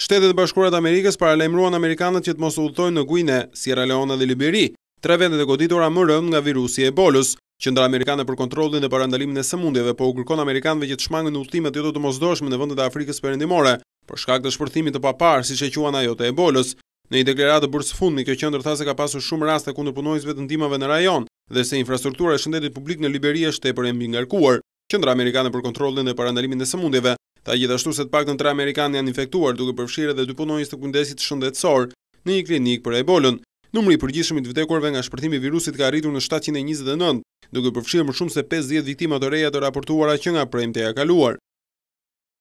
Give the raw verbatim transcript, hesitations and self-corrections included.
Shtetet e Bashkuara të Amerikës paralajmëruan amerikanët që të mos udhtojnë në Guiné, Sierra Leone dhe Liberi, tre vendet e goditura më rënd nga virusi e Ebolës. Qendra amerikane për kontrollin dhe parandalimin e sëmundjeve po u kërkon amerikanëve që të shmangin udhëtimet jo të domosdoshme në vendet e Afrikës Perëndimore, për shkak të shpërthimit të paparë, siç e quan ajo të Ebolës. Në një deklaratë bërë së fundmi, kjo qendër tha se ka pasur shumë raste kundër punonjësve të ndihmave në rajon dhe se infrastruktura e shëndetit publik në Liberi është tepër e mbingarkuar. Qendra amerikane për kontrollin dhe parandalimin e sëmundjeve tha gjithashtu se të paktën tre amerikanë janë infektuar, duke përfshirë edhe dy punonjës të kujdesit shëndetësor në një klinikë për Ebolën. Numri i përgjithshëm i të vdekurve nga shpërthimi i virusit ka arritur në shtatëqind e njëzet e nëntë, duke përfshirë më shumë se pesëdhjetë viktima të reja të raportuara që nga premtja e kaluar.